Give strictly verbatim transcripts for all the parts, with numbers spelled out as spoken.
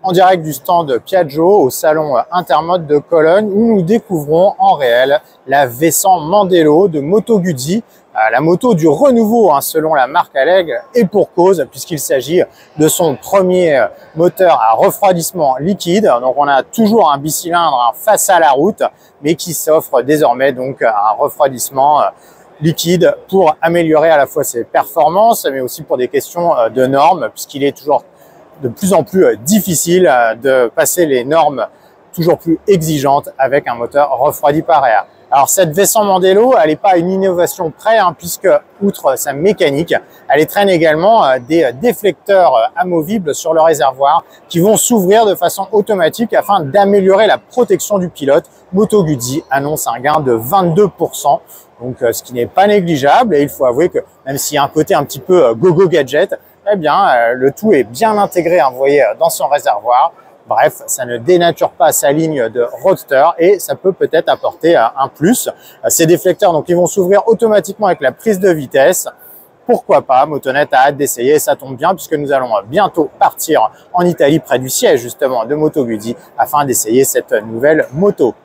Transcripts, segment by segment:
en direct du stand Piaggio au salon Intermode de Cologne où nous découvrons en réel la V cent Mandello de Moto Guzzi, la moto du renouveau hein, selon la marque Allègre, et pour cause puisqu'il s'agit de son premier moteur à refroidissement liquide. Donc on a toujours un bicylindre hein, face à la route mais qui s'offre désormais donc un refroidissement liquide pour améliorer à la fois ses performances mais aussi pour des questions de normes puisqu'il est toujours de plus en plus difficile de passer les normes toujours plus exigeantes avec un moteur refroidi par air. Alors cette V cent Mandello, elle n'est pas une innovation près hein, puisque outre sa mécanique, elle traîne également des déflecteurs amovibles sur le réservoir qui vont s'ouvrir de façon automatique afin d'améliorer la protection du pilote. Moto Guzzi annonce un gain de vingt-deux pour cent, donc ce qui n'est pas négligeable et il faut avouer que même s'il y a un côté un petit peu go-go gadget, eh bien le tout est bien intégré, hein, vous voyez, dans son réservoir. Bref, ça ne dénature pas sa ligne de roadster et ça peut peut-être apporter un plus. Ces déflecteurs, donc, ils vont s'ouvrir automatiquement avec la prise de vitesse. Pourquoi pas? Motonet a hâte d'essayer, ça tombe bien puisque nous allons bientôt partir en Italie près du siège justement de Moto Guzzi afin d'essayer cette nouvelle moto.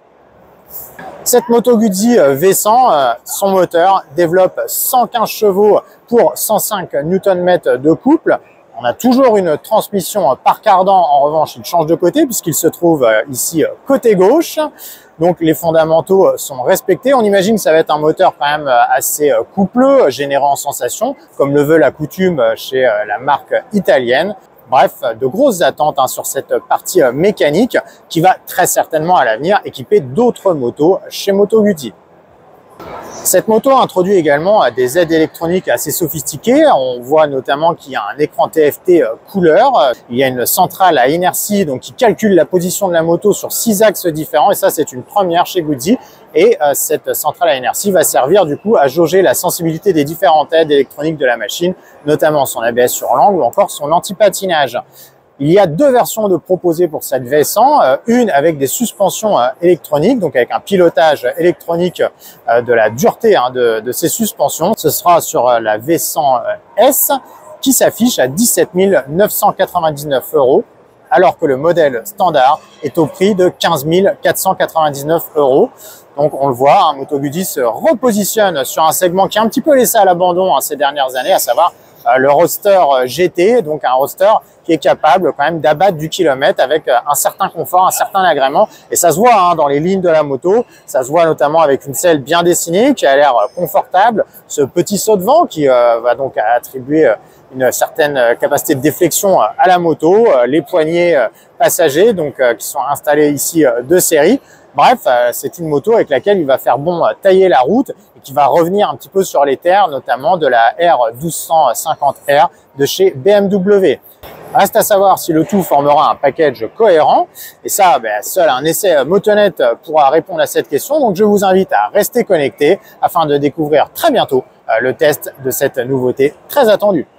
Cette Moto Guzzi V cent, son moteur développe cent quinze chevaux pour cent cinq newton mètres de couple. On a toujours une transmission par cardan, en revanche il change de côté puisqu'il se trouve ici côté gauche. Donc les fondamentaux sont respectés. On imagine que ça va être un moteur quand même assez coupleux, générant en sensation, comme le veut la coutume chez la marque italienne. Bref, de grosses attentes hein, sur cette partie mécanique qui va très certainement à l'avenir équiper d'autres motos chez Moto Guzzi. Cette moto introduit également des aides électroniques assez sophistiquées. On voit notamment qu'il y a un écran T F T couleur. Il y a une centrale à inertie donc qui calcule la position de la moto sur six axes différents. Et ça, c'est une première chez Guzzi. Et euh, cette centrale à inertie va servir du coup à jauger la sensibilité des différentes aides électroniques de la machine, notamment son A B S sur l'angle ou encore son anti-patinage. Il y a deux versions de proposées pour cette V cent, une avec des suspensions électroniques, donc avec un pilotage électronique de la dureté hein, de, de ces suspensions. Ce sera sur la V cent S qui s'affiche à dix-sept mille neuf cent quatre-vingt-dix-neuf euros, alors que le modèle standard est au prix de quinze mille quatre cent quatre-vingt-dix-neuf euros. Donc on le voit, hein, Moto Guzzi se repositionne sur un segment qui est un petit peu laissé à l'abandon hein, ces dernières années, à savoir le roadster G T, donc un roadster qui est capable quand même d'abattre du kilomètre avec un certain confort, un certain agrément. Et ça se voit hein, dans les lignes de la moto, ça se voit notamment avec une selle bien dessinée qui a l'air confortable, ce petit saut de vent qui euh, va donc attribuer une certaine capacité de déflexion à la moto, les poignées passagers donc qui sont installés ici de série. Bref, c'est une moto avec laquelle il va faire bon tailler la route et qui va revenir un petit peu sur les terres, notamment de la R douze cent cinquante R de chez B M W. Reste à savoir si le tout formera un package cohérent. Et ça, ben, seul un essai Motonet pourra répondre à cette question. Donc je vous invite à rester connecté afin de découvrir très bientôt le test de cette nouveauté très attendue.